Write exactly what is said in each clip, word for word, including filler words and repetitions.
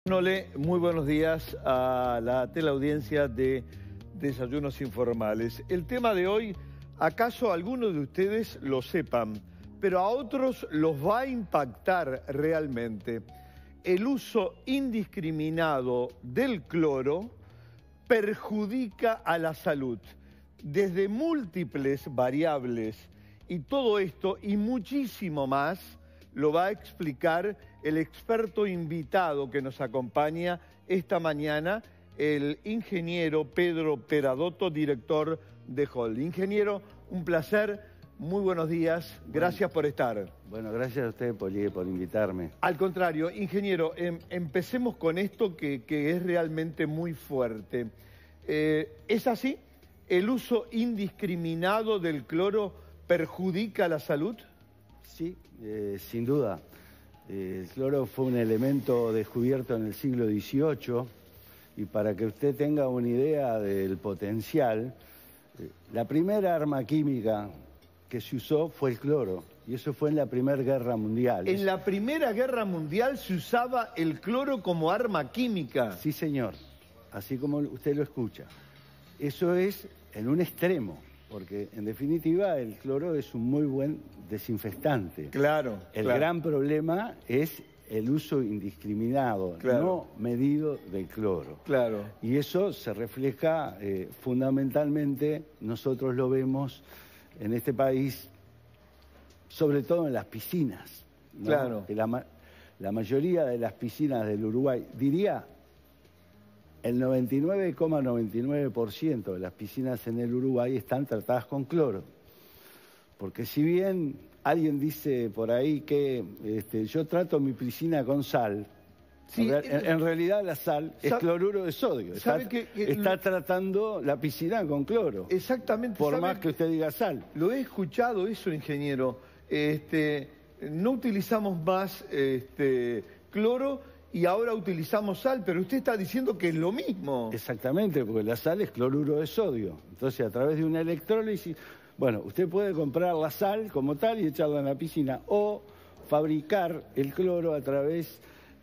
Nole, muy buenos días a la teleaudiencia de Desayunos Informales. El tema de hoy, acaso algunos de ustedes lo sepan, pero a otros los va a impactar realmente. El uso indiscriminado del cloro perjudica a la salud desde múltiples variables, y todo esto y muchísimo más lo va a explicar el experto invitado que nos acompaña esta mañana, el ingeniero Pedro Peradotto, director de Hall. Ingeniero, un placer, muy buenos días, gracias bueno, por estar. Bueno, gracias a usted, Poli, por invitarme. Al contrario, ingeniero, em, empecemos con esto que, que es realmente muy fuerte. Eh, ¿Es así? ¿El uso indiscriminado del cloro perjudica la salud? Sí, eh, sin duda. Eh, el cloro fue un elemento descubierto en el siglo dieciocho y para que usted tenga una idea del potencial, eh, la primera arma química que se usó fue el cloro y eso fue en la Primera Guerra Mundial. ¿En la Primera Guerra Mundial se usaba el cloro como arma química? Sí, señor, así como usted lo escucha. Eso es en un extremo. Porque, en definitiva, el cloro es un muy buen desinfectante. Claro. El claro. gran problema es el uso indiscriminado, claro. no medido del cloro. Claro. Y eso se refleja eh, fundamentalmente, nosotros lo vemos en este país, sobre todo en las piscinas, ¿no? Claro. Que la, la mayoría de las piscinas del Uruguay, diría... El noventa y nueve coma noventa y nueve por ciento de las piscinas en el Uruguay están tratadas con cloro. Porque si bien alguien dice por ahí que este, yo trato mi piscina con sal, sí, en, eh, en realidad la sal es cloruro de sodio. Está, que, que, está tratando la piscina con cloro. Exactamente. Por más que usted diga sal. Lo he escuchado eso, ingeniero. Este, no utilizamos más este, cloro y ahora utilizamos sal, pero usted está diciendo que es lo mismo. Exactamente, porque la sal es cloruro de sodio. Entonces, a través de una electrólisis, bueno, usted puede comprar la sal como tal y echarla en la piscina, o fabricar el cloro a través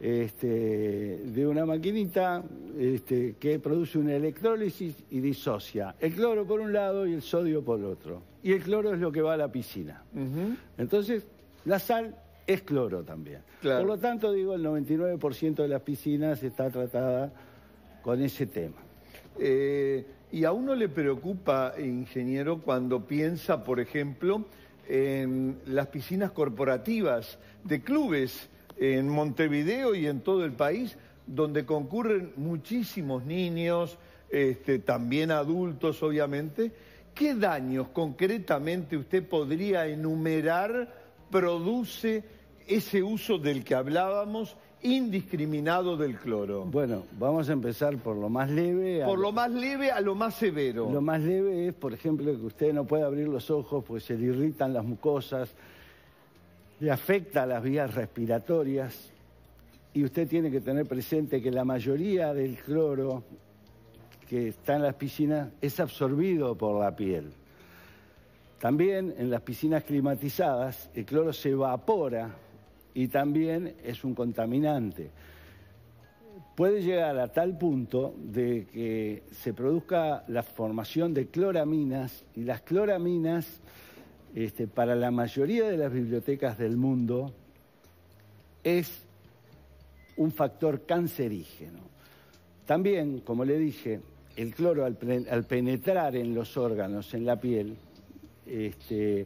este, de una maquinita este, que produce una electrólisis y disocia el cloro por un lado y el sodio por otro. Y el cloro es lo que va a la piscina. Uh-huh. Entonces, la sal es cloro también. Claro. Por lo tanto, digo, el noventa y nueve por ciento de las piscinas está tratada con ese tema. Eh, ¿Y a uno le preocupa, ingeniero, cuando piensa, por ejemplo, en las piscinas corporativas de clubes en Montevideo y en todo el país, donde concurren muchísimos niños, este, también adultos, obviamente? ¿Qué daños concretamente usted podría enumerar produce ese uso del que hablábamos, indiscriminado del cloro? Bueno, vamos a empezar por lo más leve. Por lo más leve a lo más severo. Lo más leve es, por ejemplo, que usted no puede abrir los ojos porque se le irritan las mucosas, le afecta a las vías respiratorias, y usted tiene que tener presente que la mayoría del cloro que está en las piscinas es absorbido por la piel. También en las piscinas climatizadas el cloro se evapora y también es un contaminante. Puede llegar a tal punto de que se produzca la formación de cloraminas, y las cloraminas, este, para la mayoría de las bibliotecas del mundo, es un factor cancerígeno. También, como le dije, el cloro al, al penetrar en los órganos, en la piel, Este,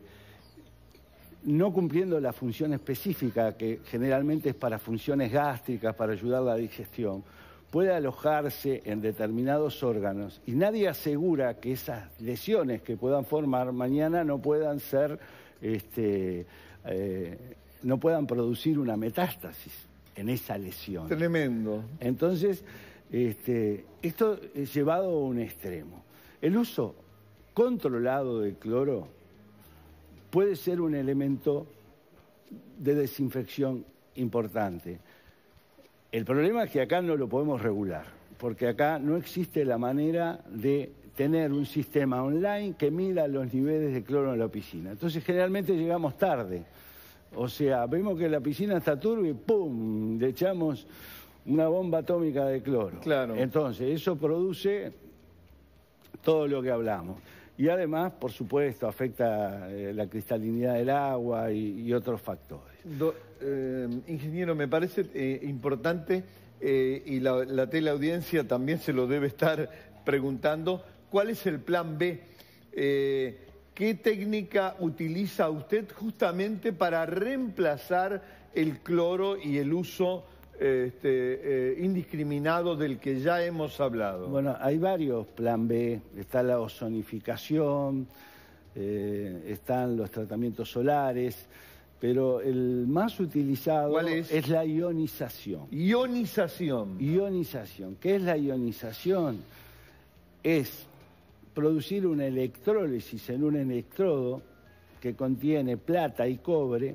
no cumpliendo la función específica, que generalmente es para funciones gástricas, para ayudar a la digestión, puede alojarse en determinados órganos y nadie asegura que esas lesiones que puedan formar mañana no puedan ser, este, eh, no puedan producir una metástasis en esa lesión. Tremendo. Entonces, este, esto es llevado a un extremo. El uso controlado del cloro puede ser un elemento de desinfección importante. El problema es que acá no lo podemos regular, porque acá no existe la manera de tener un sistema online que mida los niveles de cloro en la piscina. Entonces, generalmente llegamos tarde. O sea, vemos que la piscina está turbia y ¡pum!, le echamos una bomba atómica de cloro. Claro. Entonces, eso produce todo lo que hablamos. Y además, por supuesto, afecta eh, la cristalinidad del agua y, y otros factores. Do, eh, ingeniero, me parece eh, importante, eh, y la, la teleaudiencia también se lo debe estar preguntando, ¿cuál es el plan B? Eh, ¿Qué técnica utiliza usted justamente para reemplazar el cloro y el uso este, eh, indiscriminado del que ya hemos hablado? Bueno, hay varios plan B. Está la ozonificación, eh, están los tratamientos solares, pero el más utilizado ¿Cuál es? es la ionización. Ionización. Ionización. ¿Qué es la ionización? Es producir una electrólisis en un electrodo que contiene plata y cobre,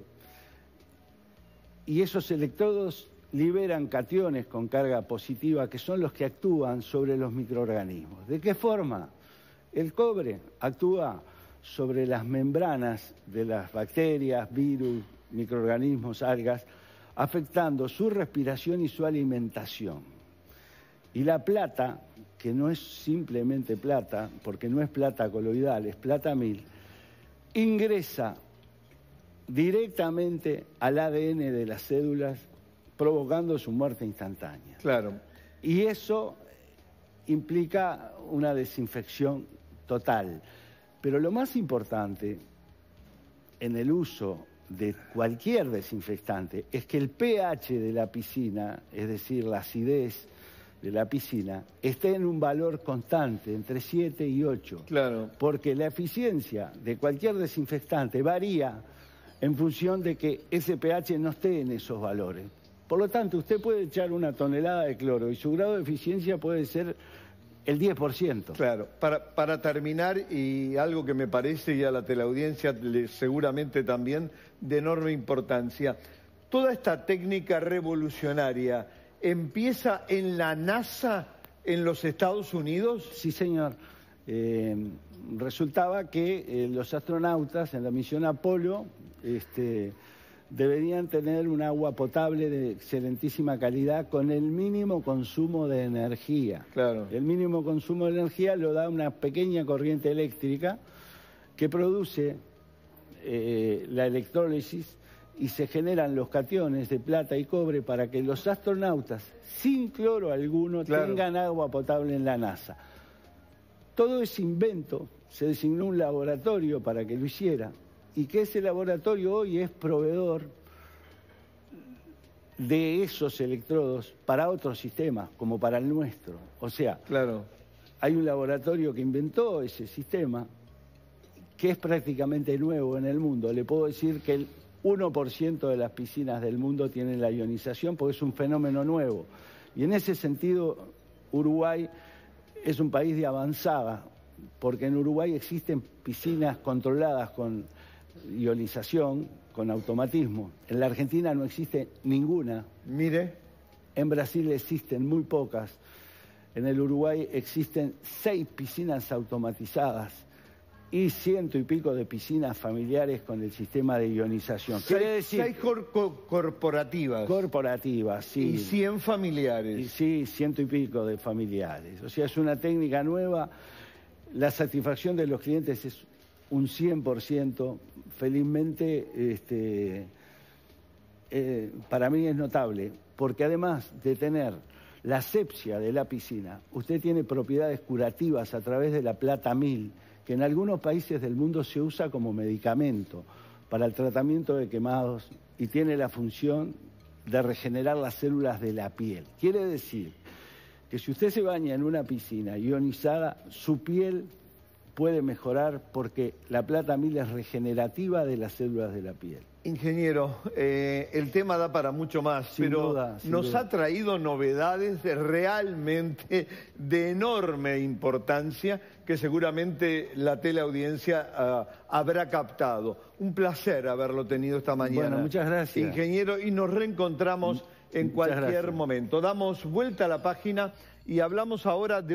y esos electrodos liberan cationes con carga positiva que son los que actúan sobre los microorganismos. ¿De qué forma? El cobre actúa sobre las membranas de las bacterias, virus, microorganismos, algas, afectando su respiración y su alimentación. Y la plata, que no es simplemente plata, porque no es plata coloidal, es plata mil, ingresa directamente al A D N de las células, provocando su muerte instantánea. Claro. Y eso implica una desinfección total. Pero lo más importante en el uso de cualquier desinfectante es que el pH de la piscina, es decir, la acidez de la piscina, esté en un valor constante, entre siete y ocho. Claro. Porque la eficiencia de cualquier desinfectante varía en función de que ese pH no esté en esos valores. Por lo tanto, usted puede echar una tonelada de cloro y su grado de eficiencia puede ser el diez por ciento. Claro. Para, para terminar, y algo que me parece, y a la teleaudiencia le, seguramente también, de enorme importancia, toda esta técnica revolucionaria empieza en la NASA en los Estados Unidos. Sí, señor. Eh, resultaba que eh, los astronautas en la misión Apolo este, deberían tener un agua potable de excelentísima calidad con el mínimo consumo de energía. Claro. El mínimo consumo de energía lo da una pequeña corriente eléctrica que produce eh, la electrólisis y se generan los cationes de plata y cobre para que los astronautas, sin cloro alguno, claro, tengan agua potable en la NASA. Todo ese invento se designó un laboratorio para que lo hiciera, y que ese laboratorio hoy es proveedor de esos electrodos para otros sistemas, como para el nuestro. O sea, claro, hay un laboratorio que inventó ese sistema, que es prácticamente nuevo en el mundo. Le puedo decir que el uno por ciento de las piscinas del mundo tienen la ionización, porque es un fenómeno nuevo. Y en ese sentido, Uruguay es un país de avanzada, porque en Uruguay existen piscinas controladas con ionización, con automatismo. En la Argentina no existe ninguna. Mire. En Brasil existen muy pocas. En el Uruguay existen seis piscinas automatizadas y ciento y pico de piscinas familiares con el sistema de ionización. Quiere decir, seis cor cor corporativas. Corporativas, sí. Y cien familiares. Y sí, ciento y pico de familiares. O sea, es una técnica nueva. La satisfacción de los clientes es un cien por ciento. Felizmente, este, eh, para mí es notable, porque además de tener la asepsia de la piscina, usted tiene propiedades curativas a través de la plata mil, que en algunos países del mundo se usa como medicamento para el tratamiento de quemados y tiene la función de regenerar las células de la piel. Quiere decir que si usted se baña en una piscina ionizada, su piel puede mejorar porque la plata mil es regenerativa de las células de la piel. Ingeniero, eh, el tema da para mucho más, sin pero duda, sin nos duda. ha traído novedades realmente de enorme importancia que seguramente la teleaudiencia uh, habrá captado. Un placer haberlo tenido esta mañana. Bueno, muchas gracias. Ingeniero, y nos reencontramos en muchas cualquier gracias. momento. Damos vuelta a la página y hablamos ahora de